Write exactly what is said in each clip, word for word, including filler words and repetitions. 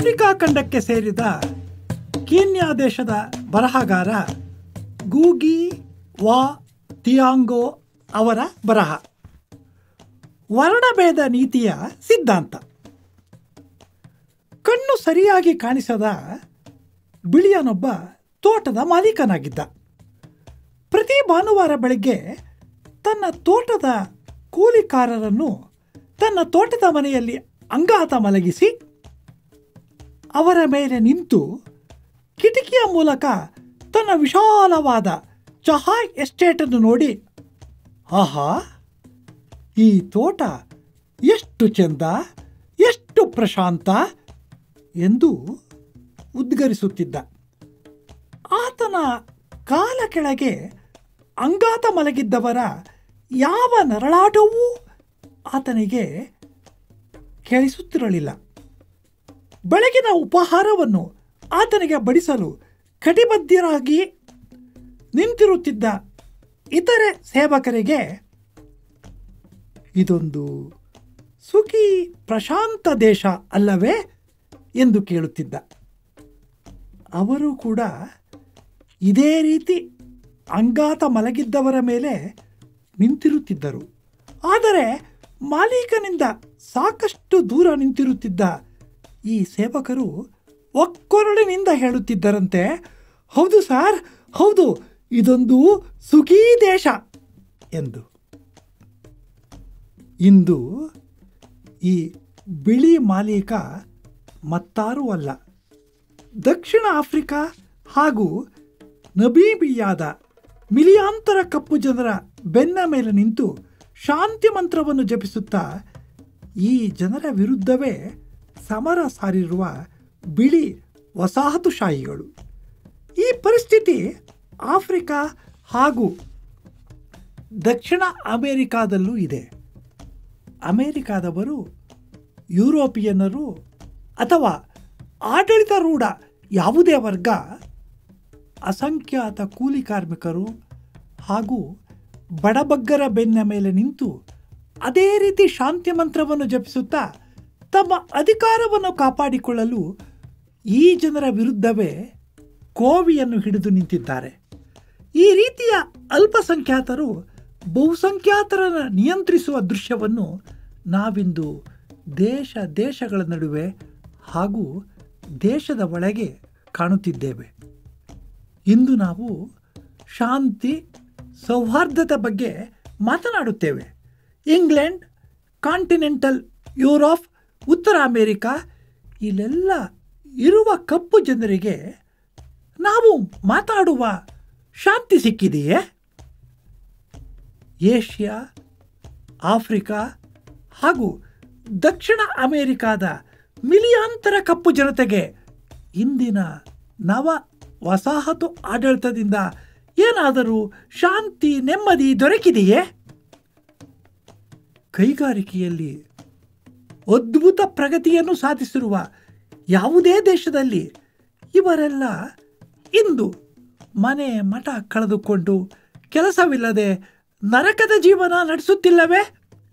Africa ಖಂಡಕ್ಕೆ ಸೇರಿದ Kenya ದೇಶದ ಬರಹಗಾರ ಗೂಗಿ ವಾ ತಿಯಾಂಗೋ ಅವರ ಬರಹ ವರ್ಣಭೇದ ನೀತಿಯ ಸಿದ್ಧಾಂತ. ಕಣ್ಣು ಸರಿಯಾಗಿ ಕಾಣಿಸದ ಬಿಳಿಯನೊಬ್ಬ ತೋಟದ ಮಾಲೀಕನಾಗಿದ್ದ. ಪ್ರತಿ ಭಾನುವಾರ ಬೆಳಗ್ಗೆ ತನ್ನ ತೋಟದ ಕೂಲಿಕಾರರನ್ನು ತನ್ನ ತೋಟದ ಮನೆಯಲ್ಲಿ ಅಂಗಾತ ಮಲಗಿಸಿ ಅವರ ಮೇಲೆ ನಿಂತು ಕಿಟಕಿಯ ಮೂಲಕ ತನ್ನ ವಿಶಾಲವಾದ ಚಹಾ ಎಸ್ಟೇಟನ್ನು ನೋಡಿ, ಆಹಾ, ಈ ತೋಟ ಎಷ್ಟು ಚೆಂದ, ಎಷ್ಟು ಪ್ರಶಾಂತ ಎಂದು ಉದ್ಗರಿಸುತ್ತಿದ್ದ. ಆತನ ಕಾಲ ಕೆಳಗೆ ಅಂಗಾತ ಮಲಗಿದ್ದವರ ಯಾವ ನರಳಾಟವೂ ಆತನಿಗೆ ಕೇಳಿಸುತ್ತಿರಲಿಲ್ಲ. ಬೆಳಗಿನ ಉಪಹಾರವನ್ನು ಆತನಿಗೆ ಬಡಿಸಲು ಕಟಿಬದ್ಧರಾಗಿ ನಿಂತಿರುತ್ತಿದ್ದ ಇತರೆ ಸೇವಕರಿಗೆ ಇದೊಂದು ಸುಖಿ ಪ್ರಶಾಂತ ದೇಶ ಅಲ್ಲವೇ ಎಂದು ಕೇಳುತ್ತಿದ್ದ. ಅವರು ಕೂಡ ಇದೇ ರೀತಿ ಅಂಗಾತ ಮಲಗಿದ್ದವರ ಮೇಲೆ ನಿಂತಿರುತ್ತಿದ್ದರು. ಆದರೆ ಮಾಲೀಕನಿಂದ ಸಾಕಷ್ಟು ದೂರ ನಿಂತಿರುತ್ತಿದ್ದ ಈ ಸೇವಕರು ಒಕ್ಕೊರಳಿನಿಂದ ಹೇಳುತ್ತಿದ್ದರಂತೆ, ಹೌದು ಸಾರ್, ಹೌದು, ಇದೊಂದು ಸುಖೀ ದೇಶ ಎಂದು. ಇಂದು ಈ ಬಿಳಿ ಮಾಲೀಕ ಮತ್ತಾರೂ ಅಲ್ಲ, ದಕ್ಷಿಣ ಆಫ್ರಿಕಾ ಹಾಗೂ ನಮೀಬಿಯಾದ ಮಿಲಿಯಾಂತರ ಕಪ್ಪು ಜನರ ಬೆನ್ನ ಮೇಲೆ ನಿಂತು ಶಾಂತಿ ಮಂತ್ರವನ್ನು ಜಪಿಸುತ್ತಾ ಈ ಜನರ ವಿರುದ್ಧವೇ ಸಮರ ಸಾರಿರುವ ಬಿಳಿ ವಸಾಹತುಶಾಹಿಗಳು. ಈ ಪರಿಸ್ಥಿತಿ ಆಫ್ರಿಕಾ ಹಾಗೂ ದಕ್ಷಿಣ ಅಮೇರಿಕಾದಲ್ಲೂ ಇದೆ. ಅಮೇರಿಕಾದವರು, ಯುರೋಪಿಯನ್ನರು ಅಥವಾ ಆಡಳಿತಾರೂಢ ಯಾವುದೇ ವರ್ಗ ಅಸಂಖ್ಯಾತ ಕೂಲಿ ಕಾರ್ಮಿಕರು ಹಾಗೂ ಬಡಬಗ್ಗರ ಬೆನ್ನ ಮೇಲೆ ನಿಂತು ಅದೇ ರೀತಿ ಶಾಂತಿ ಮಂತ್ರವನ್ನು ಜಪಿಸುತ್ತಾ ತಮ್ಮ ಅಧಿಕಾರವನ್ನು ಕಾಪಾಡಿಕೊಳ್ಳಲು ಈ ಜನರ ವಿರುದ್ಧವೇ ಕೋವಿಯನ್ನು ಹಿಡಿದು ನಿಂತಿದ್ದಾರೆ. ಈ ರೀತಿಯ ಅಲ್ಪಸಂಖ್ಯಾತರು ಬಹುಸಂಖ್ಯಾತರನ್ನು ನಿಯಂತ್ರಿಸುವ ದೃಶ್ಯವನ್ನು ನಾವಿಂದು ದೇಶ ದೇಶಗಳ ನಡುವೆ ಹಾಗೂ ದೇಶದ ಒಳಗೆ ಕಾಣುತ್ತಿದ್ದೇವೆ. ಇಂದು ನಾವು ಶಾಂತಿ ಸೌಹಾರ್ದತೆ ಬಗ್ಗೆ ಮಾತನಾಡುತ್ತೇವೆ. ಇಂಗ್ಲೆಂಡ್, ಕಾಂಟಿನೆಂಟಲ್ ಯುರೋಪ್, ಉತ್ತರ ಅಮೇರಿಕಾ ಇಲ್ಲೆಲ್ಲ ಇರುವ ಕಪ್ಪು ಜನರಿಗೆ ನಾವು ಮಾತಾಡುವ ಶಾಂತಿ ಸಿಕ್ಕಿದೆಯೇ? ಏಷ್ಯಾ, ಆಫ್ರಿಕಾ ಹಾಗೂ ದಕ್ಷಿಣ ಅಮೇರಿಕಾದ ಮಿಲಿಯಾಂತರ ಕಪ್ಪು ಜನತೆಗೆ ಇಂದಿನ ನವ ವಸಾಹತು ಆಡಳಿತದಿಂದ ಏನಾದರೂ ಶಾಂತಿ ನೆಮ್ಮದಿ ದೊರಕಿದೆಯೇ? ಕೈಗಾರಿಕೆಯಲ್ಲಿ ಅದ್ಭುತ ಪ್ರಗತಿಯನ್ನು ಸಾಧಿಸಿರುವ ಯಾವುದೇ ದೇಶದಲ್ಲಿ ಇವರೆಲ್ಲ ಇಂದು ಮನೆ ಮಠ ಕಳೆದುಕೊಂಡು ಕೆಲಸವಿಲ್ಲದೆ ನರಕದ ಜೀವನ ನಡೆಸುತ್ತಿಲ್ಲವೇ?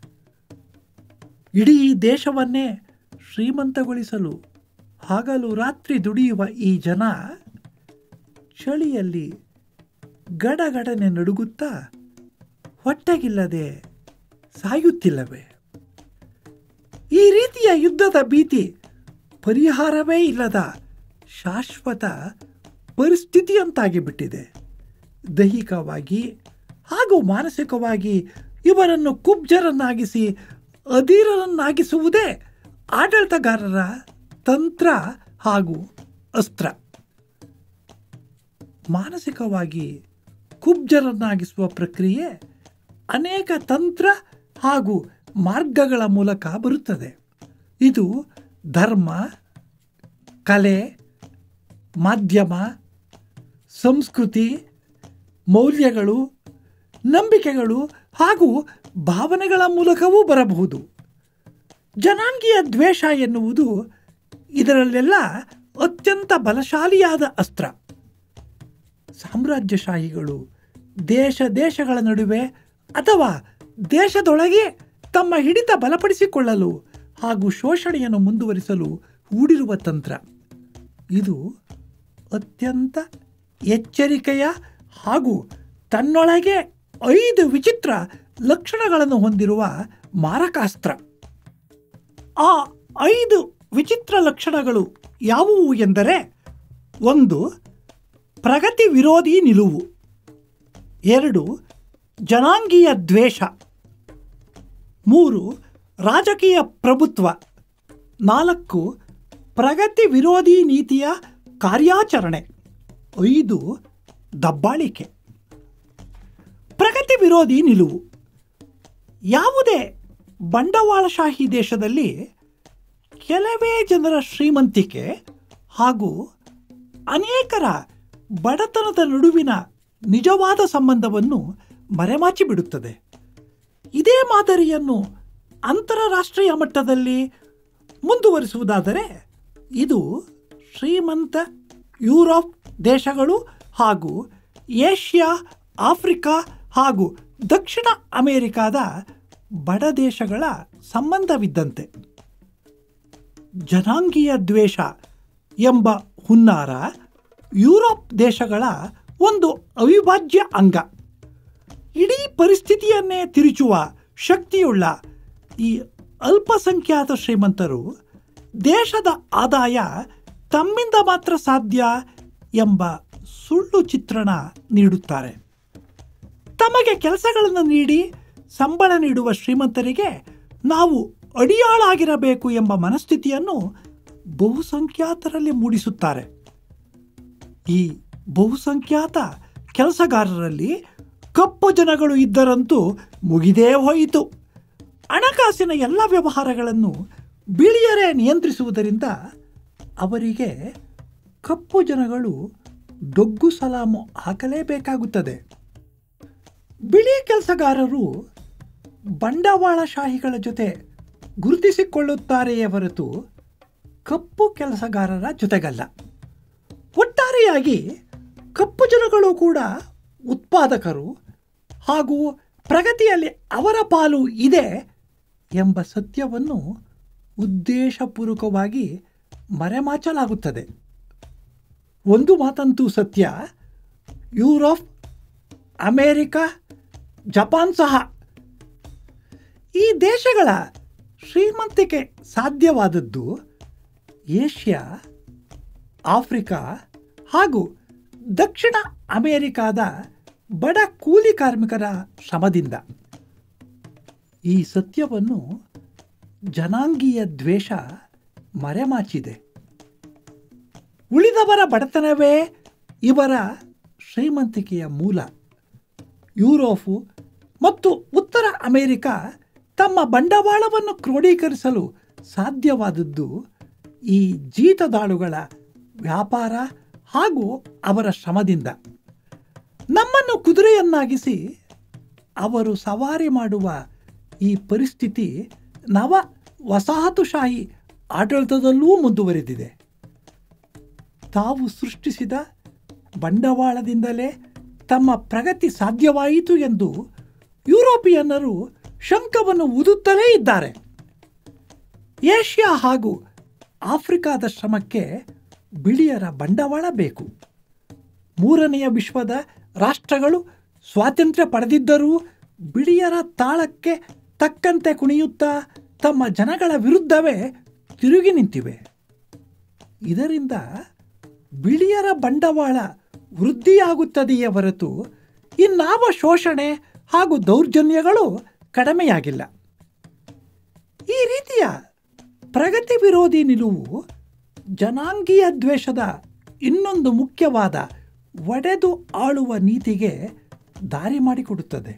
ಇಡೀ ದೇಶವನ್ನೇ ಶ್ರೀಮಂತಗೊಳಿಸಲು ಹಗಲು ರಾತ್ರಿ ದುಡಿಯುವ ಈ ಜನ ಚಳಿಯಲ್ಲಿ ಗಡಗಡನೆ ನಡುಗುತ್ತಾ ಹೊಟ್ಟೆಗಿಲ್ಲದೆ ಸಾಯುತ್ತಿಲ್ಲವೇ? ಈ ರೀತಿಯ ಯುದ್ಧದ ಭೀತಿ ಪರಿಹಾರವೇ ಇಲ್ಲದ ಶಾಶ್ವತ ಪರಿಸ್ಥಿತಿಯಂತಾಗಿ ಬಿಟ್ಟಿದೆ. ದೈಹಿಕವಾಗಿ ಹಾಗೂ ಮಾನಸಿಕವಾಗಿ ಇವರನ್ನು ಕುಬ್ಜರನ್ನಾಗಿಸಿ ಅಧೀರರನ್ನಾಗಿಸುವುದೇ ಆಡಳಿತಗಾರರ ತಂತ್ರ ಹಾಗೂ ಅಸ್ತ್ರ. ಮಾನಸಿಕವಾಗಿ ಕುಬ್ಜರನ್ನಾಗಿಸುವ ಪ್ರಕ್ರಿಯೆ ಅನೇಕ ತಂತ್ರ ಹಾಗೂ ಮಾರ್ಗಗಳ ಮೂಲಕ ಬರುತ್ತದೆ. ಇದು ಧರ್ಮ, ಕಲೆ, ಮಾಧ್ಯಮ, ಸಂಸ್ಕೃತಿ, ಮೌಲ್ಯಗಳು, ನಂಬಿಕೆಗಳು ಹಾಗೂ ಭಾವನೆಗಳ ಮೂಲಕವೂ ಬರಬಹುದು. ಜನಾಂಗೀಯ ದ್ವೇಷ ಎನ್ನುವುದು ಇದರಲ್ಲೆಲ್ಲ ಅತ್ಯಂತ ಬಲಶಾಲಿಯಾದ ಅಸ್ತ್ರ. ಸಾಮ್ರಾಜ್ಯಶಾಹಿಗಳು ದೇಶ ದೇಶಗಳ ನಡುವೆ ಅಥವಾ ದೇಶದೊಳಗೆ ತಮ್ಮ ಹಿಡಿತ ಬಲಪಡಿಸಿಕೊಳ್ಳಲು ಹಾಗೂ ಶೋಷಣೆಯನ್ನು ಮುಂದುವರಿಸಲು ಹೂಡಿರುವ ತಂತ್ರ. ಇದು ಅತ್ಯಂತ ಎಚ್ಚರಿಕೆಯ ಹಾಗೂ ತನ್ನೊಳಗೆ ಐದು ವಿಚಿತ್ರ ಲಕ್ಷಣಗಳನ್ನು ಹೊಂದಿರುವ ಮಾರಕಾಸ್ತ್ರ. ಆ ಐದು ವಿಚಿತ್ರ ಲಕ್ಷಣಗಳು ಯಾವುವು ಎಂದರೆ: ಒಂದು, ಪ್ರಗತಿ ವಿರೋಧಿ ನಿಲುವು. ಎರಡು, ಜನಾಂಗೀಯ ದ್ವೇಷ. ಮೂರು, ರಾಜಕೀಯ ಪ್ರಭುತ್ವ. ನಾಲ್ಕು, ಪ್ರಗತಿ ವಿರೋಧಿ ನೀತಿಯ ಕಾರ್ಯಾಚರಣೆ. ಐದು, ದಬ್ಬಾಳಿಕೆ. ಪ್ರಗತಿ ವಿರೋಧಿ ನಿಲುವು. ಯಾವುದೇ ಬಂಡವಾಳಶಾಹಿ ದೇಶದಲ್ಲಿ ಕೆಲವೇ ಜನರ ಶ್ರೀಮಂತಿಕೆ ಹಾಗೂ ಅನೇಕರ ಬಡತನದ ನಡುವಿನ ನಿಜವಾದ ಸಂಬಂಧವನ್ನು ಮರೆಮಾಚಿ ಬಿಡುತ್ತದೆ. ಇದೇ ಮಾದರಿಯನ್ನು ಅಂತಾರಾಷ್ಟ್ರೀಯ ಮಟ್ಟದಲ್ಲಿ ಮುಂದುವರಿಸುವುದಾದರೆ ಇದು ಶ್ರೀಮಂತ ಯುರೋಪ್ ದೇಶಗಳು ಹಾಗೂ ಏಷ್ಯಾ, ಆಫ್ರಿಕಾ ಹಾಗೂ ದಕ್ಷಿಣ ಅಮೆರಿಕಾದ ಬಡ ದೇಶಗಳ ಸಂಬಂಧವಿದ್ದಂತೆ. ಜನಾಂಗೀಯ ದ್ವೇಷ ಎಂಬ ಹುನ್ನಾರ ಯುರೋಪ್ ದೇಶಗಳ ಒಂದು ಅವಿಭಾಜ್ಯ ಅಂಗ. ಇಡೀ ಪರಿಸ್ಥಿತಿಯನ್ನೇ ತಿರುಚುವ ಶಕ್ತಿಯುಳ್ಳ ಈ ಅಲ್ಪಸಂಖ್ಯಾತ ಶ್ರೀಮಂತರು ದೇಶದ ಆದಾಯ ತಮ್ಮಿಂದ ಮಾತ್ರ ಸಾಧ್ಯ ಎಂಬ ಸುಳ್ಳು ಚಿತ್ರಣ ನೀಡುತ್ತಾರೆ. ತಮಗೆ ಕೆಲಸಗಳನ್ನು ನೀಡಿ ಸಂಬಳ ನೀಡುವ ಶ್ರೀಮಂತರಿಗೆ ನಾವು ಅಡಿಯಾಳಾಗಿರಬೇಕು ಎಂಬ ಮನಸ್ಥಿತಿಯನ್ನು ಬಹುಸಂಖ್ಯಾತರಲ್ಲಿ ಮೂಡಿಸುತ್ತಾರೆ. ಈ ಬಹುಸಂಖ್ಯಾತ ಕೆಲಸಗಾರರಲ್ಲಿ ಕಪ್ಪು ಜನಗಳು ಇದ್ದರಂತೂ ಮುಗಿದೇ ಹೋಯಿತು. ಹಣಕಾಸಿನ ಎಲ್ಲ ವ್ಯವಹಾರಗಳನ್ನು ಬಿಳಿಯರೇ ನಿಯಂತ್ರಿಸುವುದರಿಂದ ಅವರಿಗೆ ಕಪ್ಪು ಜನಗಳು ಡೊಗ್ಗು ಸಲಾಮು ಹಾಕಲೇಬೇಕಾಗುತ್ತದೆ. ಬಿಳಿ ಕೆಲಸಗಾರರು ಬಂಡವಾಳಶಾಹಿಗಳ ಜೊತೆ ಗುರುತಿಸಿಕೊಳ್ಳುತ್ತಾರೆಯೇ ಹೊರತು ಕಪ್ಪು ಕೆಲಸಗಾರರ ಜೊತೆಗಲ್ಲ. ಒಟ್ಟಾರೆಯಾಗಿ ಕಪ್ಪು ಜನಗಳು ಕೂಡ ಉತ್ಪಾದಕರು ಹಾಗೂ ಪ್ರಗತಿಯಲ್ಲಿ ಅವರ ಪಾಲು ಇದೆ ಎಂಬ ಸತ್ಯವನ್ನು ಉದ್ದೇಶಪೂರ್ವಕವಾಗಿ ಮರೆಮಾಚಲಾಗುತ್ತದೆ. ಒಂದು ಮಾತಂತೂ ಸತ್ಯ: ಯುರೋಪ್, ಅಮೇರಿಕಾ, ಜಪಾನ್ ಸಹ ಈ ದೇಶಗಳ ಶ್ರೀಮಂತಿಕೆ ಸಾಧ್ಯವಾದದ್ದು ಏಷ್ಯಾ, ಆಫ್ರಿಕಾ ಹಾಗೂ ದಕ್ಷಿಣ ಅಮೇರಿಕಾದ ಬಡ ಕೂಲಿ ಕಾರ್ಮಿಕರ ಶ್ರಮದಿಂದ. ಈ ಸತ್ಯವನ್ನು ಜನಾಂಗೀಯ ದ್ವೇಷ ಮರೆಮಾಚಿದೆ. ಉಳಿದವರ ಬಡತನವೇ ಇವರ ಶ್ರೀಮಂತಿಕೆಯ ಮೂಲ. ಯುರೋಪು ಮತ್ತು ಉತ್ತರ ಅಮೆರಿಕ ತಮ್ಮ ಬಂಡವಾಳವನ್ನು ಕ್ರೋಢೀಕರಿಸಲು ಸಾಧ್ಯವಾದದ್ದು ಈ ಜೀತದಾಳುಗಳ ವ್ಯಾಪಾರ ಹಾಗೂ ಅವರ ಶ್ರಮದಿಂದ. ನಮ್ಮನ್ನು ಕುದುರೆಯನ್ನಾಗಿಸಿ ಅವರು ಸವಾರಿ ಮಾಡುವ ಈ ಪರಿಸ್ಥಿತಿ ನವ ವಸಾಹತುಶಾಹಿ ಆಡಳಿತದಲ್ಲೂ ಮುಂದುವರೆದಿದೆ. ತಾವು ಸೃಷ್ಟಿಸಿದ ಬಂಡವಾಳದಿಂದಲೇ ತಮ್ಮ ಪ್ರಗತಿ ಸಾಧ್ಯವಾಯಿತು ಎಂದು ಯುರೋಪಿಯನ್ನರು ಶಂಕವನ್ನು ಊದುತ್ತಲೇ ಇದ್ದಾರೆ. ಏಷ್ಯಾ ಹಾಗೂ ಆಫ್ರಿಕಾದ ಶ್ರಮಕ್ಕೆ ಬಿಳಿಯರ ಬಂಡವಾಳ ಬೇಕು. ಮೂರನೆಯ ವಿಶ್ವದ ರಾಷ್ಟ್ರಗಳು ಸ್ವಾತಂತ್ರ್ಯ ಪಡೆದಿದ್ದರೂ ಬಿಳಿಯರ ತಾಳಕ್ಕೆ ತಕ್ಕಂತೆ ಕುಣಿಯುತ್ತಾ ತಮ್ಮ ಜನಗಳ ವಿರುದ್ಧವೇ ತಿರುಗಿ ನಿಂತಿವೆ. ಇದರಿಂದ ಬಿಳಿಯರ ಬಂಡವಾಳ ವೃದ್ಧಿಯಾಗುತ್ತದೆಯೇ ಹೊರತು ಇನ್ನಾವ ಶೋಷಣೆ ಹಾಗೂ ದೌರ್ಜನ್ಯಗಳು ಕಡಿಮೆಯಾಗಿಲ್ಲ. ಈ ರೀತಿಯ ಪ್ರಗತಿ ವಿರೋಧಿ ನಿಲುವು ಜನಾಂಗೀಯ ದ್ವೇಷದ ಇನ್ನೊಂದು ಮುಖ್ಯವಾದ ಒಡೆದು ಆಳುವ ನೀತಿಗೆ ದಾರಿ ಮಾಡಿಕೊಡುತ್ತದೆ.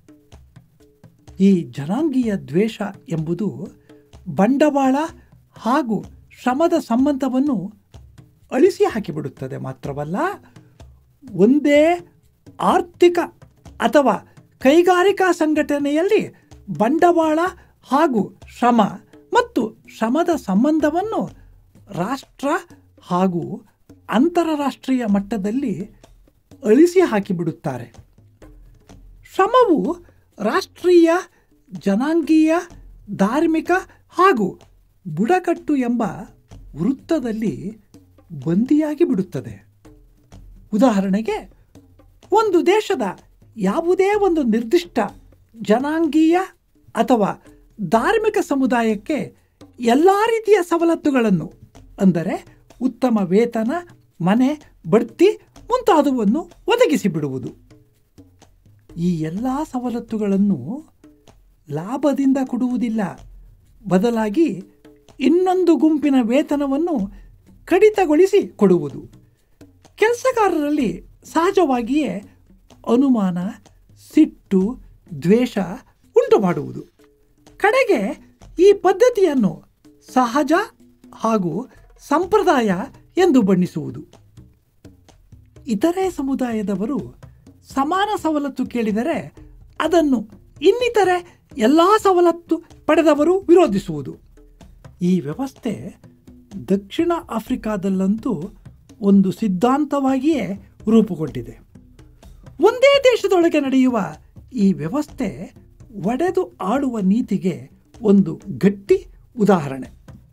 ಈ ಜನಾಂಗೀಯ ದ್ವೇಷ ಎಂಬುದು ಬಂಡವಾಳ ಹಾಗೂ ಶ್ರಮದ ಸಂಬಂಧವನ್ನು ಅಳಿಸಿ ಹಾಕಿಬಿಡುತ್ತದೆ. ಮಾತ್ರವಲ್ಲ, ಒಂದೇ ಆರ್ಥಿಕ ಅಥವಾ ಕೈಗಾರಿಕಾ ಸಂಘಟನೆಯಲ್ಲಿ ಬಂಡವಾಳ ಹಾಗೂ ಶ್ರಮ ಮತ್ತು ಶ್ರಮದ ಸಂಬಂಧವನ್ನು ರಾಷ್ಟ್ರ ಹಾಗೂ ಅಂತಾರಾಷ್ಟ್ರೀಯ ಮಟ್ಟದಲ್ಲಿ ಅಳಿಸಿ ಹಾಕಿಬಿಡುತ್ತಾರೆ. ಶ್ರಮವು ರಾಷ್ಟ್ರೀಯ, ಜನಾಂಗೀಯ, ಧಾರ್ಮಿಕ ಹಾಗೂ ಬುಡಕಟ್ಟು ಎಂಬ ವೃತ್ತದಲ್ಲಿ ಬಂದಿಯಾಗಿ ಬಿಡುತ್ತದೆ. ಉದಾಹರಣೆಗೆ, ಒಂದು ದೇಶದ ಯಾವುದೇ ಒಂದು ನಿರ್ದಿಷ್ಟ ಜನಾಂಗೀಯ ಅಥವಾ ಧಾರ್ಮಿಕ ಸಮುದಾಯಕ್ಕೆ ಎಲ್ಲ ರೀತಿಯ ಸವಲತ್ತುಗಳನ್ನು, ಅಂದರೆ ಉತ್ತಮ ವೇತನ, ಮನೆ, ಬಡ್ತಿ ಮುಂತಾದವನ್ನು ಒದಗಿಸಿಬಿಡುವುದು. ಈ ಎಲ್ಲ ಸವಲತ್ತುಗಳನ್ನು ಲಾಭದಿಂದ ಕೊಡುವುದಿಲ್ಲ, ಬದಲಾಗಿ ಇನ್ನೊಂದು ಗುಂಪಿನ ವೇತನವನ್ನು ಕಡಿತಗೊಳಿಸಿ ಕೊಡುವುದು. ಕೆಲಸಗಾರರಲ್ಲಿ ಸಹಜವಾಗಿಯೇ ಅನುಮಾನ, ಸಿಟ್ಟು, ದ್ವೇಷ ಉಂಟು ಮಾಡುವುದು. ಕಡೆಗೆ ಈ ಪದ್ಧತಿಯನ್ನು ಸಹಜ ಹಾಗೂ ಸಂಪ್ರದಾಯ ಎಂದು ಬಣ್ಣಿಸುವುದು. ಇತರೆ ಸಮುದಾಯದವರು ಸಮಾನ ಸವಲತ್ತು ಕೇಳಿದರೆ ಅದನ್ನು ಇನ್ನಿತರೆ ಎಲ್ಲ ಸವಲತ್ತು ಪಡೆದವರು ವಿರೋಧಿಸುವುದು. ಈ ವ್ಯವಸ್ಥೆ ದಕ್ಷಿಣ ಆಫ್ರಿಕಾದಲ್ಲಂತೂ ಒಂದು ಸಿದ್ಧಾಂತವಾಗಿಯೇ ರೂಪುಗೊಂಡಿದೆ. ಒಂದೇ ದೇಶದೊಳಗೆ ನಡೆಯುವ ಈ ವ್ಯವಸ್ಥೆ ಒಡೆದು ಆಳುವ ನೀತಿಗೆ ಒಂದು ಗಟ್ಟಿ ಉದಾಹರಣೆ.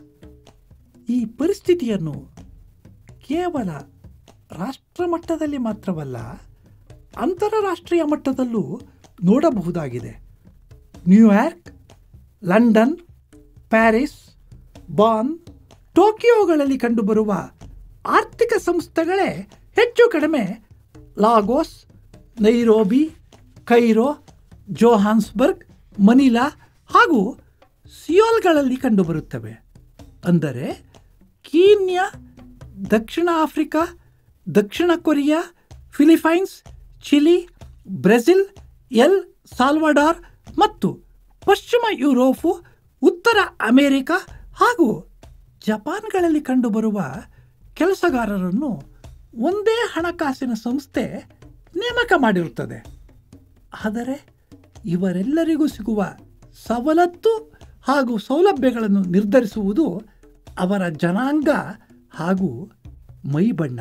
ಈ ಪರಿಸ್ಥಿತಿಯನ್ನು ಕೇವಲ ರಾಷ್ಟ್ರ ಮಟ್ಟದಲ್ಲಿ ಮಾತ್ರವಲ್ಲ, ಅಂತಾರಾಷ್ಟ್ರೀಯ ಮಟ್ಟದಲ್ಲೂ ನೋಡಬಹುದಾಗಿದೆ. ನ್ಯೂಯಾರ್ಕ್, ಲಂಡನ್, ಪ್ಯಾರಿಸ್, ಬಾನ್, ಟೋಕಿಯೋಗಳಲ್ಲಿ ಕಂಡುಬರುವ ಆರ್ಥಿಕ ಸಂಸ್ಥೆಗಳೇ ಹೆಚ್ಚು ಕಡಿಮೆ Lagos, Nairobi, Cairo, Johannesburg, Manila ಹಾಗೂ ಸಿಯೋಲ್ಗಳಲ್ಲಿ ಕಂಡುಬರುತ್ತವೆ. ಅಂದರೆ ಕೀನ್ಯಾ, ದಕ್ಷಿಣ ಆಫ್ರಿಕಾ, ದಕ್ಷಿಣ Korea, Philippines, Chile, Brazil, El Salvador ಮತ್ತು ಪಶ್ಚಿಮ ಯುರೋಪು, ಉತ್ತರ ಅಮೆರಿಕ ಹಾಗೂ ಜಪಾನ್ಗಳಲ್ಲಿ ಕಂಡುಬರುವ ಕೆಲಸಗಾರರನ್ನು ಒಂದೇ ಹಣಕಾಸಿನ ಸಂಸ್ಥೆ ನೇಮಕ ಮಾಡಿರುತ್ತದೆ. ಆದರೆ ಇವರೆಲ್ಲರಿಗೂ ಸಿಗುವ ಸವಲತ್ತು ಹಾಗೂ ಸೌಲಭ್ಯಗಳನ್ನು ನಿರ್ಧರಿಸುವುದು ಅವರ ಜನಾಂಗ ಹಾಗೂ ಮೈಬಣ್ಣ.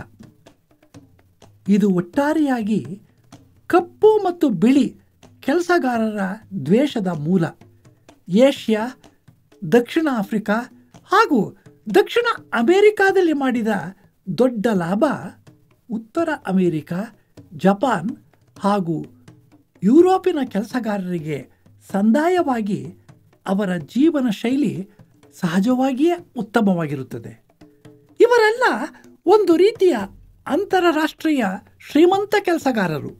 ಇದು ಒಟ್ಟಾರೆಯಾಗಿ ಕಪ್ಪು ಮತ್ತು ಬಿಳಿ ಕೆಲಸಗಾರರ ದ್ವೇಷದ ಮೂಲ. ಏಷ್ಯಾ, ದಕ್ಷಿಣ ಆಫ್ರಿಕಾ ಹಾಗೂ ದಕ್ಷಿಣ ಅಮೆರಿಕಾದಲ್ಲಿ ಮಾಡಿದ ದೊಡ್ಡ ಲಾಭ ಉತ್ತರ ಅಮೆರಿಕ, ಜಪಾನ್ ಹಾಗೂ ಯುರೋಪಿನ ಕೆಲಸಗಾರರಿಗೆ ಸಂದಾಯವಾಗಿ ಅವರ ಜೀವನ ಶೈಲಿ ಸಹಜವಾಗಿಯೇ ಉತ್ತಮವಾಗಿರುತ್ತದೆ. ಇವರೆಲ್ಲ ಒಂದು ರೀತಿಯ ಅಂತಾರಾಷ್ಟ್ರೀಯ ಶ್ರೀಮಂತ ಕೆಲಸಗಾರರು.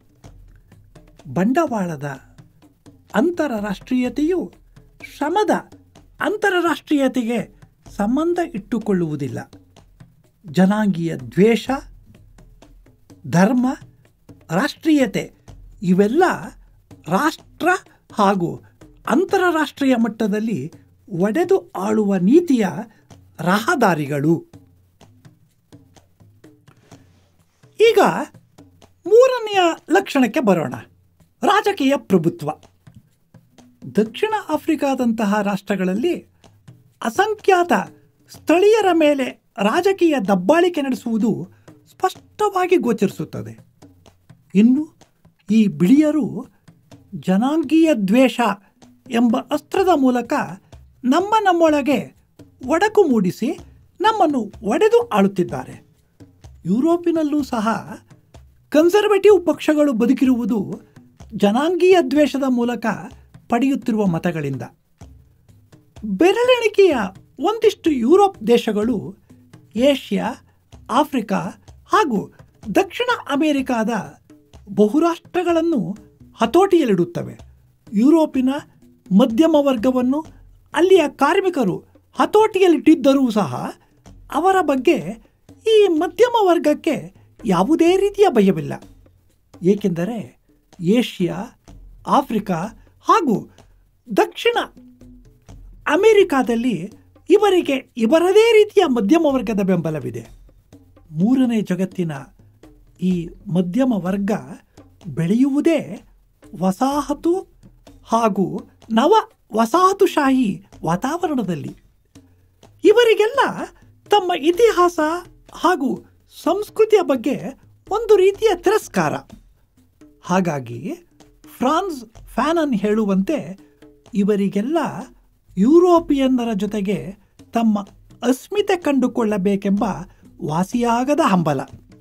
ಬಂಡವಾಳದ ಅಂತಾರಾಷ್ಟ್ರೀಯತೆಯು ಶ್ರಮದ ಅಂತಾರಾಷ್ಟ್ರೀಯತೆಗೆ ಸಂಬಂಧ ಇಟ್ಟುಕೊಳ್ಳುವುದಿಲ್ಲ. ಜನಾಂಗೀಯ ದ್ವೇಷ, ಧರ್ಮ, ರಾಷ್ಟ್ರೀಯತೆ ಇವೆಲ್ಲ ರಾಷ್ಟ್ರ ಹಾಗೂ ಅಂತಾರಾಷ್ಟ್ರೀಯ ಮಟ್ಟದಲ್ಲಿ ಒಡೆದು ಆಳುವ ನೀತಿಯ ರಹದಾರಿಗಳು. ಈಗ ಮೂರನೆಯ ಲಕ್ಷಣಕ್ಕೆ ಬರೋಣ, ರಾಜಕೀಯ ಪ್ರಭುತ್ವ. ದಕ್ಷಿಣ ಆಫ್ರಿಕಾದಂತಹ ರಾಷ್ಟ್ರಗಳಲ್ಲಿ ಅಸಂಖ್ಯಾತ ಸ್ಥಳೀಯರ ಮೇಲೆ ರಾಜಕೀಯ ದಬ್ಬಾಳಿಕೆ ನಡೆಸುವುದು ಸ್ಪಷ್ಟವಾಗಿ ಗೋಚರಿಸುತ್ತದೆ. ಇನ್ನು ಈ ಬಿಳಿಯರು ಜನಾಂಗೀಯ ದ್ವೇಷ ಎಂಬ ಅಸ್ತ್ರದ ಮೂಲಕ ನಮ್ಮ ನಮ್ಮೊಳಗೆ ಒಡಕು ಮೂಡಿಸಿ ನಮ್ಮನ್ನು ಒಡೆದು ಆಳುತ್ತಿದ್ದಾರೆ. ಯುರೋಪಿನಲ್ಲೂ ಸಹ ಕನ್ಸರ್ವೇಟಿವ್ ಪಕ್ಷಗಳು ಬದುಕಿರುವುದು ಜನಾಂಗೀಯ ದ್ವೇಷದ ಮೂಲಕ ಪಡೆಯುತ್ತಿರುವ ಮತಗಳಿಂದ. ಬೆರಳೆಣಿಕೆಯ ಒಂದಿಷ್ಟು ಯುರೋಪ್ ದೇಶಗಳು ಏಷ್ಯಾ, ಆಫ್ರಿಕಾ ಹಾಗೂ ದಕ್ಷಿಣ ಅಮೆರಿಕಾದ ಬಹುರಾಷ್ಟ್ರಗಳನ್ನು ಹತೋಟಿಯಲ್ಲಿಡುತ್ತವೆ. ಯುರೋಪಿನ ಮಧ್ಯಮ ವರ್ಗವನ್ನು ಅಲ್ಲಿಯ ಕಾರ್ಮಿಕರು ಹತೋಟಿಯಲ್ಲಿಟ್ಟಿದ್ದರೂ ಸಹ ಅವರ ಬಗ್ಗೆ ಈ ಮಧ್ಯಮ ವರ್ಗಕ್ಕೆ ಯಾವುದೇ ರೀತಿಯ ಭಯವಿಲ್ಲ. ಏಕೆಂದರೆ ಏಷ್ಯಾ, ಆಫ್ರಿಕಾ ಹಾಗೂ ದಕ್ಷಿಣ ಅಮೆರಿಕಾದಲ್ಲಿ ಇವರಿಗೆ ಇವರದೇ ರೀತಿಯ ಮಧ್ಯಮ ವರ್ಗದ ಬೆಂಬಲವಿದೆ. ಮೂರನೇ ಜಗತ್ತಿನ ಈ ಮಧ್ಯಮ ವರ್ಗ ಬೆಳೆಯುವುದೇ ವಸಾಹತು ಹಾಗೂ ನವ ವಸಾಹತುಶಾಹಿ ವಾತಾವರಣದಲ್ಲಿ. ಇವರಿಗೆಲ್ಲ ತಮ್ಮ ಇತಿಹಾಸ ಹಾಗೂ ಸಂಸ್ಕೃತಿಯ ಬಗ್ಗೆ ಒಂದು ರೀತಿಯ ತಿರಸ್ಕಾರ. ಹಾಗಾಗಿ ಫ್ರಾನ್ಸ್ ಫ್ಯಾನನ್ ಹೇಳುವಂತೆ ಇವರಿಗೆಲ್ಲ ಯುರೋಪಿಯನ್ನರ ಜೊತೆಗೆ ತಮ್ಮ ಅಸ್ಮಿತೆ ಕಂಡುಕೊಳ್ಳಬೇಕೆಂಬ ವಾಸಿಯಾಗದ ಹಂಬಲ.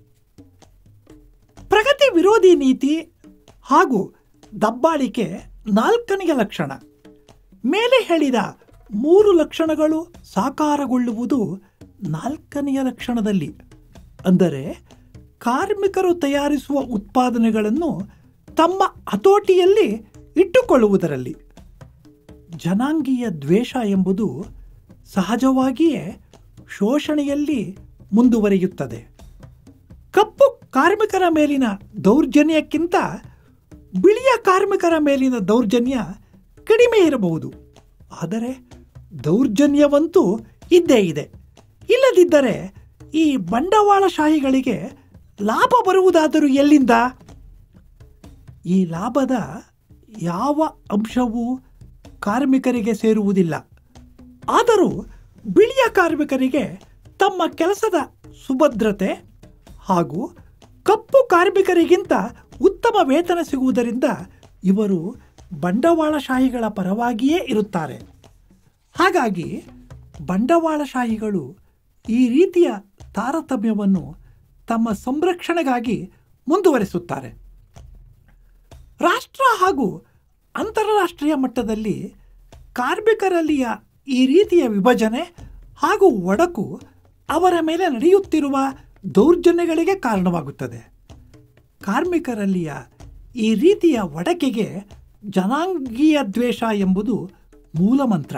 ಪ್ರಗತಿ ವಿರೋಧಿ ನೀತಿ ಹಾಗೂ ದಬ್ಬಾಳಿಕೆ ನಾಲ್ಕನೆಯ ಲಕ್ಷಣ. ಮೇಲೆ ಹೇಳಿದ ಮೂರು ಲಕ್ಷಣಗಳು ಸಾಕಾರಗೊಳ್ಳುವುದು ನಾಲ್ಕನೆಯ ಲಕ್ಷಣದಲ್ಲಿ, ಅಂದರೆ ಕಾರ್ಮಿಕರು ತಯಾರಿಸುವ ಉತ್ಪಾದನೆಗಳನ್ನು ತಮ್ಮ ಹತೋಟಿಯಲ್ಲಿ ಇಟ್ಟುಕೊಳ್ಳುವುದರಲ್ಲಿ. ಜನಾಂಗೀಯ ದ್ವೇಷ ಎಂಬುದು ಸಹಜವಾಗಿಯೇ ಶೋಷಣೆಯಲ್ಲಿ ಮುಂದುವರಿಯುತ್ತದೆ. ಕಪ್ಪು ಕಾರ್ಮಿಕರ ಮೇಲಿನ ದೌರ್ಜನ್ಯಕ್ಕಿಂತ ಬಿಳಿಯ ಕಾರ್ಮಿಕರ ಮೇಲಿನ ದೌರ್ಜನ್ಯ ಕಡಿಮೆ ಇರಬಹುದು, ಆದರೆ ದೌರ್ಜನ್ಯವಂತೂ ಇದ್ದೇ ಇದೆ. ಇಲ್ಲದಿದ್ದರೆ ಈ ಬಂಡವಾಳಶಾಹಿಗಳಿಗೆ ಲಾಭ ಬರುವುದಾದರೂ ಎಲ್ಲಿಂದ? ಈ ಲಾಭದ ಯಾವ ಅಂಶವೂ ಕಾರ್ಮಿಕರಿಗೆ ಸೇರುವುದಿಲ್ಲ. ಆದರೂ ಬಿಳಿಯ ಕಾರ್ಮಿಕರಿಗೆ ತಮ್ಮ ಕೆಲಸದ ಸುಭದ್ರತೆ ಹಾಗೂ ಕಪ್ಪು ಕಾರ್ಮಿಕರಿಗಿಂತ ಉತ್ತಮ ವೇತನ ಸಿಗುವುದರಿಂದ ಇವರು ಬಂಡವಾಳಶಾಹಿಗಳ ಪರವಾಗಿಯೇ ಇರುತ್ತಾರೆ. ಹಾಗಾಗಿ ಬಂಡವಾಳಶಾಹಿಗಳು ಈ ರೀತಿಯ ತಾರತಮ್ಯವನ್ನು ತಮ್ಮ ಸಂರಕ್ಷಣೆಗಾಗಿ ಮುಂದುವರಿಸುತ್ತಾರೆ. ರಾಷ್ಟ್ರ ಹಾಗೂ ಅಂತಾರಾಷ್ಟ್ರೀಯ ಮಟ್ಟದಲ್ಲಿ ಕಾರ್ಮಿಕರಲ್ಲಿಯ ಈ ರೀತಿಯ ವಿಭಜನೆ ಹಾಗೂ ಒಡಕು ಅವರ ಮೇಲೆ ನಡೆಯುತ್ತಿರುವ ದೌರ್ಜನ್ಯಗಳಿಗೆ ಕಾರಣವಾಗುತ್ತದೆ. ಕಾರ್ಮಿಕರಲ್ಲಿಯ ಈ ರೀತಿಯ ಒಡಕೆಗೆ ಜನಾಂಗೀಯ ದ್ವೇಷ ಎಂಬುದು ಮೂಲಮಂತ್ರ.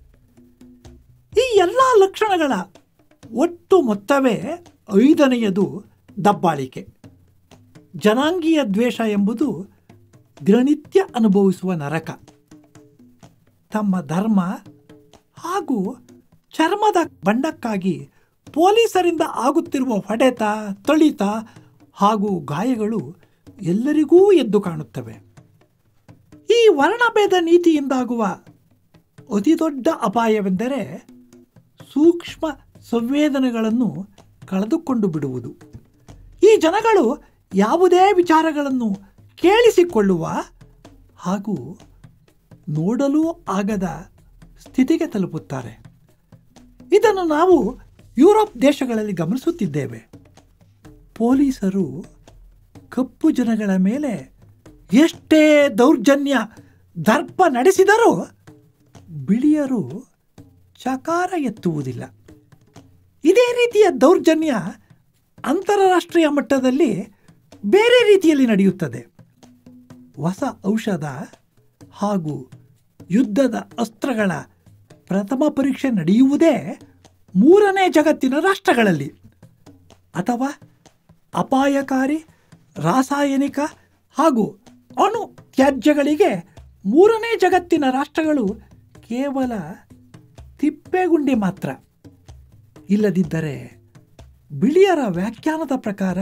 ಈ ಎಲ್ಲ ಲಕ್ಷಣಗಳ ಒಟ್ಟು ಮೊತ್ತವೇ ಐದನೆಯದು ದಬ್ಬಾಳಿಕೆ. ಜನಾಂಗೀಯ ದ್ವೇಷ ಎಂಬುದು ದಿನನಿತ್ಯ ಅನುಭವಿಸುವ ನರಕ. ತಮ್ಮ ಧರ್ಮ ಹಾಗೂ ಚರ್ಮದ ಬಣ್ಣಕ್ಕಾಗಿ ಪೊಲೀಸರಿಂದ ಆಗುತ್ತಿರುವ ಹೊಡೆತ, ತೊಳಿತ ಹಾಗೂ ಗಾಯಗಳು ಎಲ್ಲರಿಗೂ ಎದ್ದು ಕಾಣುತ್ತವೆ. ಈ ವರ್ಣಭೇದ ನೀತಿಯಿಂದಾಗುವ ಅತಿದೊಡ್ಡ ಅಪಾಯವೆಂದರೆ ಸೂಕ್ಷ್ಮ ಸಂವೇದನೆಗಳನ್ನು ಕಳೆದುಕೊಂಡು ಬಿಡುವುದು. ಈ ಜನಗಳು ಯಾವುದೇ ವಿಚಾರಗಳನ್ನು ಕೇಳಿಸಿಕೊಳ್ಳುವ ಹಾಗೂ ನೋಡಲೂ ಆಗದ ಸ್ಥಿತಿಗೆ ತಲುಪುತ್ತಾರೆ. ಇದನ್ನು ನಾವು ಯುರೋಪ್ ದೇಶಗಳಲ್ಲಿ ಗಮನಿಸುತ್ತಿದ್ದೇವೆ. ಪೊಲೀಸರು ಕಪ್ಪು ಜನಗಳ ಮೇಲೆ ಎಷ್ಟೇ ದೌರ್ಜನ್ಯ ದರ್ಪ ನಡೆಸಿದರೂ ಬಿಳಿಯರು ಚಕಾರ ಎತ್ತುವುದಿಲ್ಲ. ಇದೇ ರೀತಿಯ ದೌರ್ಜನ್ಯ ಅಂತಾರಾಷ್ಟ್ರೀಯ ಮಟ್ಟದಲ್ಲಿ ಬೇರೆ ರೀತಿಯಲ್ಲಿ ನಡೆಯುತ್ತದೆ. ಹೊಸ ಔಷಧ ಹಾಗೂ ಯುದ್ಧದ ಅಸ್ತ್ರಗಳ ಪ್ರಥಮ ಪರೀಕ್ಷೆ ನಡೆಯುವುದೇ ಮೂರನೇ ಜಗತ್ತಿನ ರಾಷ್ಟ್ರಗಳಲ್ಲಿ, ಅಥವಾ ಅಪಾಯಕಾರಿ ರಾಸಾಯನಿಕ ಹಾಗೂ ಅಣು ತ್ಯಾಜ್ಯಗಳಿಗೆ ಮೂರನೇ ಜಗತ್ತಿನ ರಾಷ್ಟ್ರಗಳು ಕೇವಲ ತಿಪ್ಪೆಗುಂಡಿ ಮಾತ್ರ. ಇಲ್ಲದಿದ್ದರೆ ಬಿಳಿಯರ ವ್ಯಾಖ್ಯಾನದ ಪ್ರಕಾರ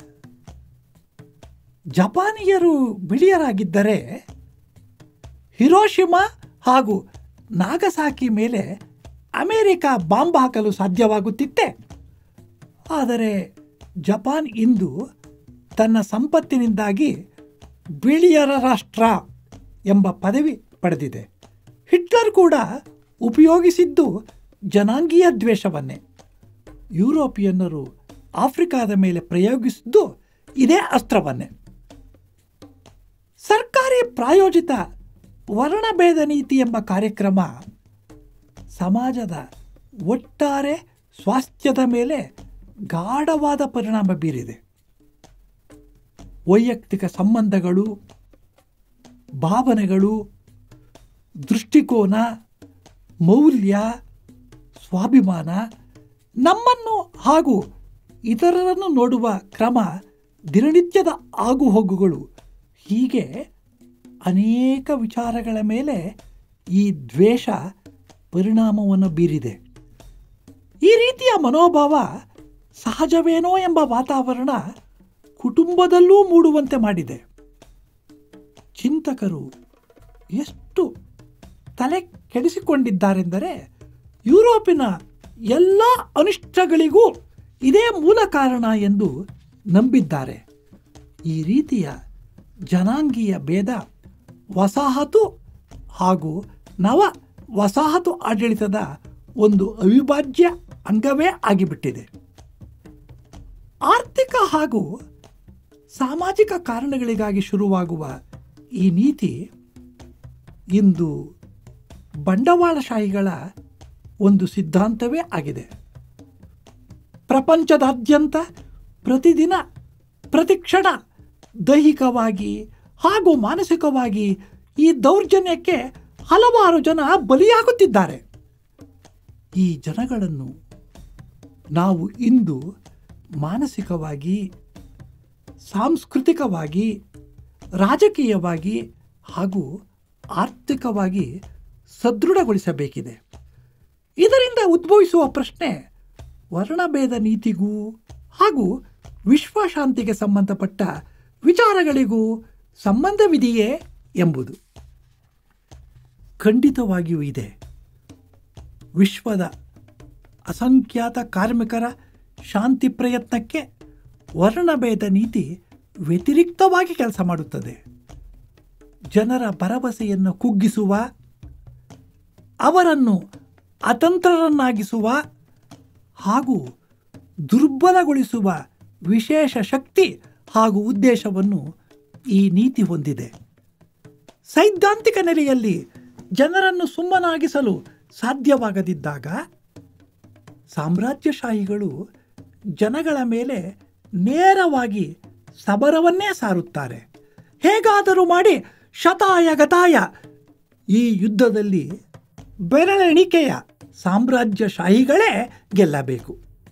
ಜಪಾನಿಯರು ಬಿಳಿಯರಾಗಿದ್ದರೆ ಹಿರೋಶಿಮಾ ಹಾಗೂ ನಾಗಸಾಕಿ ಮೇಲೆ ಅಮೆರಿಕ ಬಾಂಬ್ ಹಾಕಲು ಸಾಧ್ಯವಾಗುತ್ತಿತ್ತೆ. ಆದರೆ ಜಪಾನ್ ಇಂದು ತನ್ನ ಸಂಪತ್ತಿನಿಂದಾಗಿ ಬಿಳಿಯರ ರಾಷ್ಟ್ರ ಎಂಬ ಪದವಿ ಪಡೆದಿದೆ. ಹಿಟ್ಲರ್ ಕೂಡ ಉಪಯೋಗಿಸಿದ್ದು ಜನಾಂಗೀಯ ದ್ವೇಷವನ್ನೇ. ಯುರೋಪಿಯನ್ನರು ಆಫ್ರಿಕಾದ ಮೇಲೆ ಪ್ರಯೋಗಿಸಿದ್ದು ಇದೇ ಅಸ್ತ್ರವನ್ನೇ. ಸರ್ಕಾರಿ ಪ್ರಾಯೋಜಿತ ವರ್ಣಭೇದ ನೀತಿ ಎಂಬ ಕಾರ್ಯಕ್ರಮ ಸಮಾಜದ ಒಟ್ಟಾರೆ ಸ್ವಾಸ್ಥ್ಯದ ಮೇಲೆ ಗಾಢವಾದ ಪರಿಣಾಮ ಬೀರಿದೆ. ವೈಯಕ್ತಿಕ ಸಂಬಂಧಗಳು, ಭಾವನೆಗಳು, ದೃಷ್ಟಿಕೋನ, ಮೌಲ್ಯ, ಸ್ವಾಭಿಮಾನ, ನಮ್ಮನ್ನು ಹಾಗೂ ಇತರರನ್ನು ನೋಡುವ ಕ್ರಮ, ದಿನನಿತ್ಯದ ಆಗುಹೋಗುಗಳು, ಹೀಗೆ ಅನೇಕ ವಿಚಾರಗಳ ಮೇಲೆ ಈ ದ್ವೇಷ ಪರಿಣಾಮವನ್ನು ಬೀರಿದೆ. ಈ ರೀತಿಯ ಮನೋಭಾವ ಸಹಜವೇನೋ ಎಂಬ ವಾತಾವರಣ ಕುಟುಂಬದಲ್ಲೂ ಮೂಡುವಂತೆ ಮಾಡಿದೆ. ಚಿಂತಕರು ಎಷ್ಟು ತಲೆ ಕೆಡಿಸಿಕೊಂಡಿದ್ದಾರೆಂದರೆ ಯುರೋಪಿನ ಎಲ್ಲ ಅನಿಷ್ಟಗಳಿಗೂ ಇದೇ ಮೂಲ ಕಾರಣ ಎಂದು ನಂಬಿದ್ದಾರೆ. ಈ ರೀತಿಯ ಜನಾಂಗೀಯ ಭೇದ ವಸಾಹತು ಹಾಗೂ ನವ ವಸಾಹತು ಆಡಳಿತದ ಒಂದು ಅವಿಭಾಜ್ಯ ಅಂಗವೇ ಆಗಿಬಿಟ್ಟಿದೆ. ಆರ್ಥಿಕ ಹಾಗೂ ಸಾಮಾಜಿಕ ಕಾರಣಗಳಿಗಾಗಿ ಶುರುವಾಗುವ ಈ ನೀತಿ ಇಂದು ಬಂಡವಾಳಶಾಹಿಗಳ ಒಂದು ಸಿದ್ಧಾಂತವೇ ಆಗಿದೆ. ಪ್ರಪಂಚದಾದ್ಯಂತ ಪ್ರತಿದಿನ ಪ್ರತಿಕ್ಷಣ ದೈಹಿಕವಾಗಿ ಹಾಗೂ ಮಾನಸಿಕವಾಗಿ ಈ ದೌರ್ಜನ್ಯಕ್ಕೆ ಹಲವಾರು ಜನ ಬಲಿಯಾಗುತ್ತಿದ್ದಾರೆ. ಈ ಜನಗಳನ್ನು ನಾವು ಇಂದು ಮಾನಸಿಕವಾಗಿ, ಸಾಂಸ್ಕೃತಿಕವಾಗಿ, ರಾಜಕೀಯವಾಗಿ ಹಾಗೂ ಆರ್ಥಿಕವಾಗಿ ಸದೃಢಗೊಳಿಸಬೇಕಿದೆ. ಇದರಿಂದ ಉದ್ಭವಿಸುವ ಪ್ರಶ್ನೆ ವರ್ಣಭೇದ ನೀತಿಗೂ ಹಾಗೂ ವಿಶ್ವಶಾಂತಿಗೆ ಸಂಬಂಧಪಟ್ಟ ವಿಚಾರಗಳಿಗೂ ಸಂಬಂಧವಿದೆಯೇ ಎಂಬುದು. ಖಂಡಿತವಾಗಿಯೂ ಇದೆ. ವಿಶ್ವದ ಅಸಂಖ್ಯಾತ ಕಾರ್ಮಿಕರ ಶಾಂತಿ ಪ್ರಯತ್ನಕ್ಕೆ ವರ್ಣಭೇದ ನೀತಿ ವ್ಯತಿರಿಕ್ತವಾಗಿ ಕೆಲಸ ಮಾಡುತ್ತದೆ. ಜನರ ಭರವಸೆಯನ್ನು ಕುಗ್ಗಿಸುವ, ಅವರನ್ನು ಅತಂತ್ರರನ್ನಾಗಿಸುವ ಹಾಗೂ ದುರ್ಬಲಗೊಳಿಸುವ ವಿಶೇಷ ಶಕ್ತಿ ಹಾಗೂ ಉದ್ದೇಶವನ್ನು ಈ ನೀತಿ ಹೊಂದಿದೆ. ಸೈದ್ಧಾಂತಿಕ ನೆಲೆಯಲ್ಲಿ ಜನರನ್ನು ಸುಮ್ಮನಾಗಿಸಲು ಸಾಧ್ಯವಾಗದಿದ್ದಾಗ ಸಾಮ್ರಾಜ್ಯಶಾಹಿಗಳು ಜನಗಳ ಮೇಲೆ ನೇರವಾಗಿ ಸಮರವನ್ನೇ ಸಾರುತ್ತಾರೆ. ಹೇಗಾದರೂ ಮಾಡಿ ಶತಾಯ ಗತಾಯ ಈ ಯುದ್ಧದಲ್ಲಿ ಬೆರಳೆಣಿಕೆಯ ಸಾಮ್ರಾಜ್ಯಶಾಹಿಗಳೇ ಗೆಲ್ಲಬೇಕು.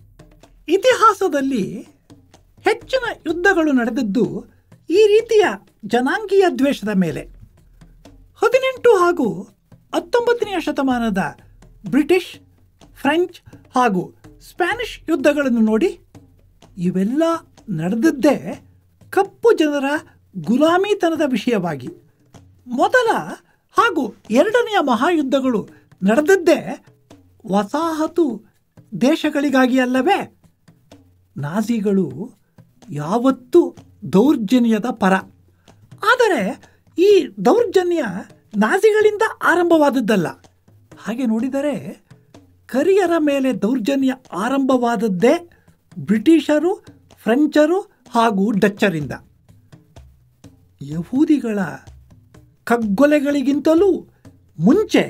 ಇತಿಹಾಸದಲ್ಲಿ ಹೆಚ್ಚಿನ ಯುದ್ಧಗಳು ನಡೆದದ್ದು ಈ ರೀತಿಯ ಜನಾಂಗೀಯ ದ್ವೇಷದ ಮೇಲೆ. ಹದಿನೆಂಟು ಹಾಗೂ ಹತ್ತೊಂಬತ್ತನೆಯ ಶತಮಾನದ ಬ್ರಿಟಿಷ್, ಫ್ರೆಂಚ್ ಹಾಗೂ ಸ್ಪ್ಯಾನಿಷ್ ಯುದ್ಧಗಳನ್ನು ನೋಡಿ. ಇವೆಲ್ಲ ನಡೆದದ್ದೇ ಕಪ್ಪು ಜನರ ಗುಲಾಮಿತನದ ವಿಷಯವಾಗಿ. ಮೊದಲ ಹಾಗೂ ಎರಡನೆಯ ಮಹಾಯುದ್ಧಗಳು ನಡೆದದ್ದೇ ವಸಾಹತು ದೇಶಗಳಿಗಾಗಿ ಅಲ್ಲವೇ? ನಾಜಿಗಳು ಯಾವತ್ತೂ ದೌರ್ಜನ್ಯದ ಪರ. ಆದರೆ ಈ ದೌರ್ಜನ್ಯ ನಾಜಿಗಳಿಂದ ಆರಂಭವಾದದ್ದಲ್ಲ. ಹಾಗೆ ನೋಡಿದರೆ ಕರಿಯರ ಮೇಲೆ ದೌರ್ಜನ್ಯ ಆರಂಭವಾದದ್ದೇ ಬ್ರಿಟಿಷರು, ಫ್ರೆಂಚರು ಹಾಗೂ ಡಚ್ಚರಿಂದ. ಯಹೂದಿಗಳ ಕಗ್ಗೊಲೆಗಳಿಗಿಂತಲೂ ಮುಂಚೆ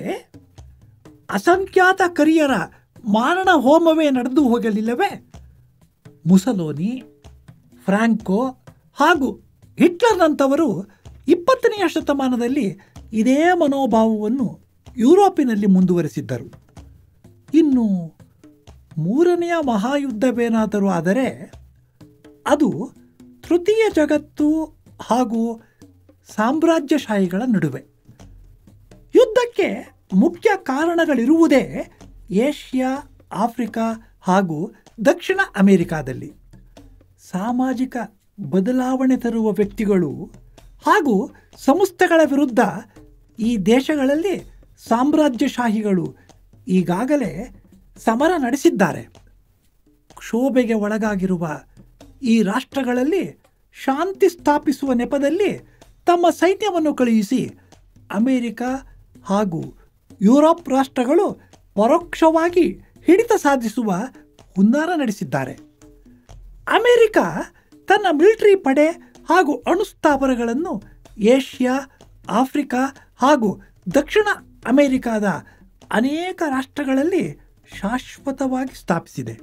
ಅಸಂಖ್ಯಾತ ಕರಿಯರ ಮಾರಣ ಹೋಮವೇ ನಡೆದು ಹೋಗಲಿಲ್ಲವೇ? ಮುಸಲೋನಿ, ಫ್ರಾಂಕೋ ಹಾಗೂ ಹಿಟ್ಲರ್ನಂಥವರು ಇಪ್ಪತ್ತನೆಯ ಶತಮಾನದಲ್ಲಿ ಇದೇ ಮನೋಭಾವವನ್ನು ಯುರೋಪಿನಲ್ಲಿ ಮುಂದುವರೆಸಿದ್ದರು. ಇನ್ನು ಮೂರನೆಯ ಮಹಾಯುದ್ಧವೇನಾದರೂ ಆದರೆ ಅದು ತೃತೀಯ ಜಗತ್ತು ಹಾಗೂ ಸಾಮ್ರಾಜ್ಯಶಾಹಿಗಳ ನಡುವೆ. ಯುದ್ಧಕ್ಕೆ ಮುಖ್ಯ ಕಾರಣಗಳಿರುವುದೇ ಏಷ್ಯಾ, ಆಫ್ರಿಕಾ ಹಾಗೂ ದಕ್ಷಿಣ ಅಮೆರಿಕಾದಲ್ಲಿ. ಸಾಮಾಜಿಕ ಬದಲಾವಣೆ ತರುವ ವ್ಯಕ್ತಿಗಳು ಹಾಗೂ ಸಂಸ್ಥೆಗಳ ವಿರುದ್ಧ ಈ ದೇಶಗಳಲ್ಲಿ ಸಾಮ್ರಾಜ್ಯಶಾಹಿಗಳು ಈಗಾಗಲೇ ಸಮರ ನಡೆಸಿದ್ದಾರೆ. ಕ್ಷೋಭೆಗೆ ಒಳಗಾಗಿರುವ ಈ ರಾಷ್ಟ್ರಗಳಲ್ಲಿ ಶಾಂತಿ ಸ್ಥಾಪಿಸುವ ನೆಪದಲ್ಲಿ ತಮ್ಮ ಸೈನ್ಯವನ್ನು ಕಳುಹಿಸಿ ಅಮೆರಿಕ ಹಾಗೂ ಯುರೋಪ್ ರಾಷ್ಟ್ರಗಳು ಪರೋಕ್ಷವಾಗಿ ಹಿಡಿತ ಸಾಧಿಸುವ ಹುನ್ನಾರ ನಡೆಸಿದ್ದಾರೆ. ಅಮೆರಿಕ ತನ್ನ ಮಿಲಿಟರಿ ಪಡೆ ಹಾಗೂ ಅಣುಸ್ಥಾವರಗಳನ್ನು ಏಷ್ಯಾ, ಆಫ್ರಿಕಾ ಹಾಗೂ ದಕ್ಷಿಣ ಅಮೆರಿಕಾದ ಅನೇಕ ರಾಷ್ಟ್ರಗಳಲ್ಲಿ ಶಾಶ್ವತವಾಗಿ ಸ್ಥಾಪಿಸಿದೆ.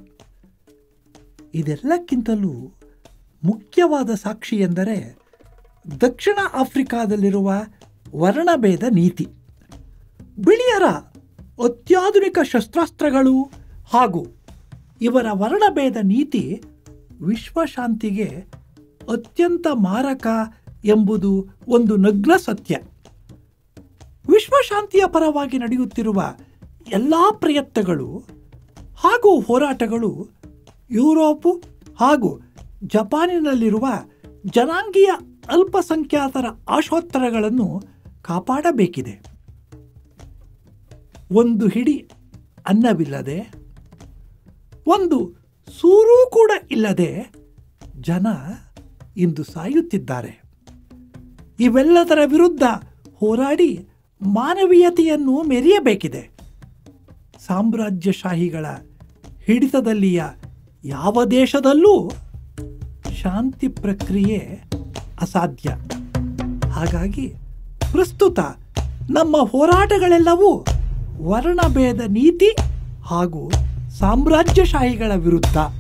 ಇದೆಲ್ಲಕ್ಕಿಂತಲೂ ಮುಖ್ಯವಾದ ಸಾಕ್ಷಿ ಎಂದರೆ ದಕ್ಷಿಣ ಆಫ್ರಿಕಾದಲ್ಲಿರುವ ವರ್ಣಭೇದ ನೀತಿ. ಬಿಳಿಯರ ಅತ್ಯಾಧುನಿಕ ಶಸ್ತ್ರಾಸ್ತ್ರಗಳು ಹಾಗೂ ಇವರ ವರ್ಣಭೇದ ನೀತಿ ವಿಶ್ವಶಾಂತಿಗೆ ಅತ್ಯಂತ ಮಾರಕ ಎಂಬುದು ಒಂದು ನಗ್ನ ಸತ್ಯ. ವಿಶ್ವಶಾಂತಿಯ ಪರವಾಗಿ ನಡೆಯುತ್ತಿರುವ ಎಲ್ಲ ಪ್ರಯತ್ನಗಳು ಹಾಗೂ ಹೋರಾಟಗಳು ಯುರೋಪು ಹಾಗೂ ಜಪಾನಿನಲ್ಲಿರುವ ಜನಾಂಗೀಯ ಅಲ್ಪಸಂಖ್ಯಾತರ ಆಶೋತ್ತರಗಳನ್ನು ಕಾಪಾಡಬೇಕಿದೆ. ಒಂದು ಹಿಡಿ ಅನ್ನವಿಲ್ಲದೆ, ಒಂದು ಸೂರೂ ಕೂಡ ಇಲ್ಲದೆ ಜನ ಇಂದು ಸಾಯುತ್ತಿದ್ದಾರೆ. ಇವೆಲ್ಲದರ ವಿರುದ್ಧ ಹೋರಾಡಿ ಮಾನವೀಯತೆಯನ್ನು ಮೆರೆಯಬೇಕಿದೆ. ಸಾಮ್ರಾಜ್ಯಶಾಹಿಗಳ ಹಿಡಿತದಲ್ಲಿಯ ಯಾವ ದೇಶದಲ್ಲೂ ಶಾಂತಿ ಪ್ರಕ್ರಿಯೆ ಅಸಾಧ್ಯ. ಹಾಗಾಗಿ ಪ್ರಸ್ತುತ ನಮ್ಮ ಹೋರಾಟಗಳೆಲ್ಲವೂ ವರ್ಣಭೇದ ನೀತಿ ಹಾಗೂ ಸಾಮ್ರಾಜ್ಯಶಾಹಿಗಳ ವಿರುದ್ಧ.